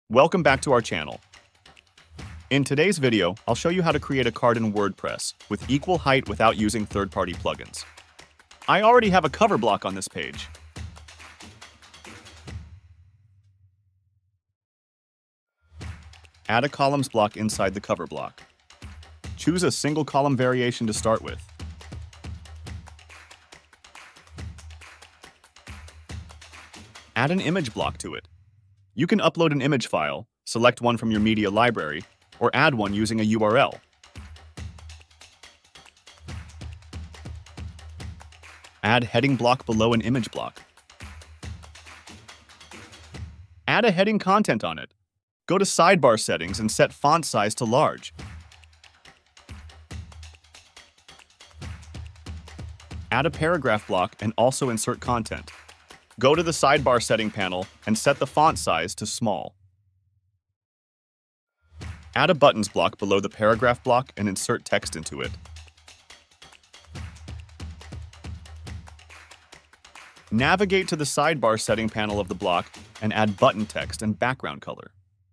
Welcome back to our channel. In today's video, I'll show you how to create a card in WordPress with equal height without using third-party plugins. I already have a cover block on this page. Add a columns block inside the cover block. Choose a single column variation to start with. Add an image block to it. You can upload an image file, select one from your media library, or add one using a URL. Add heading block below an image block. Add a heading content on it. Go to sidebar settings and set font size to large. Add a paragraph block and also insert content. Go to the sidebar setting panel and set the font size to small. Add a buttons block below the paragraph block and insert text into it. Navigate to the sidebar setting panel of the block and add button text and background color.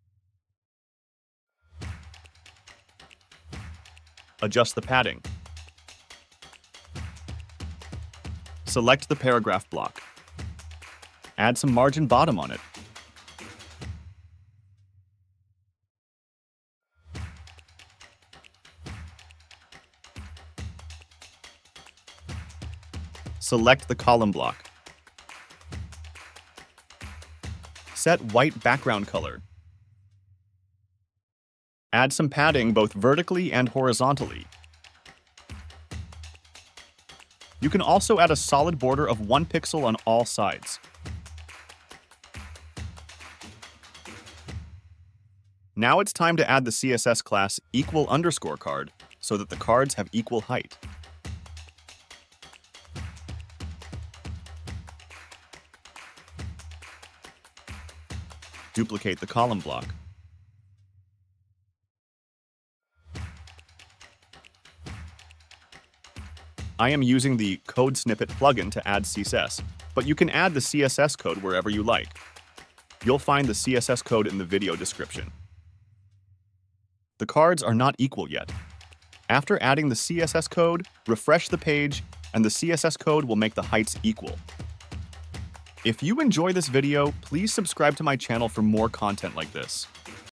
Adjust the padding. Select the paragraph block. Add some margin bottom on it. Select the column block. Set white background color. Add some padding both vertically and horizontally. You can also add a solid border of 1 pixel on all sides. Now it's time to add the CSS class =card so that the cards have equal height. Duplicate the column block. I am using the Code Snippet plugin to add CSS, but you can add the CSS code wherever you like. You'll find the CSS code in the video description. The cards are not equal yet. After adding the CSS code, refresh the page, and the CSS code will make the heights equal. If you enjoy this video, please subscribe to my channel for more content like this.